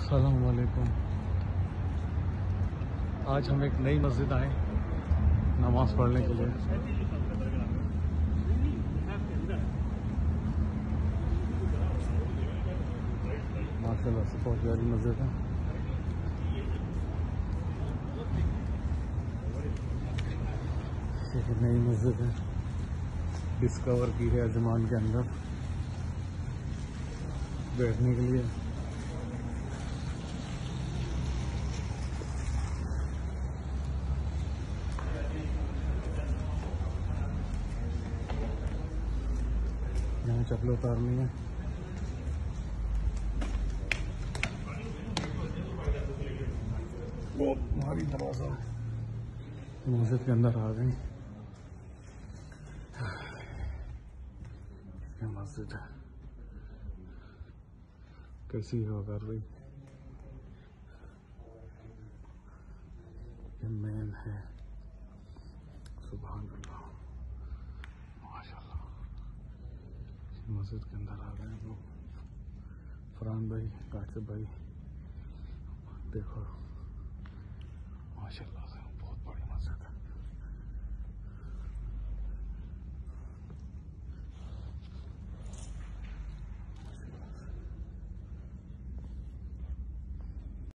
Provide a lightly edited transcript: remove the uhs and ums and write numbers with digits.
अस्सलाम वालेकुम। आज हम एक नई मस्जिद आए नमाज पढ़ने के लिए। माशाल्लाह से बहुत प्यारी मस्जिद है। एक नई मस्जिद है, डिस्कवर की है अजमान के अंदर बैठने के लिए। यहाँ चप्पल उतारनी है। वो हमारी दरवाजा मस्जिद के अंदर आ गई। ये मस्जिद है, कैसी हो कर रही। ये मेन है। सुभान अल्लाह, माशाल्लाह। मस्जिद के अंदर आ गए हम लोग। फरहान भाई, कासिफ भाई, देखो माशाल्लाह।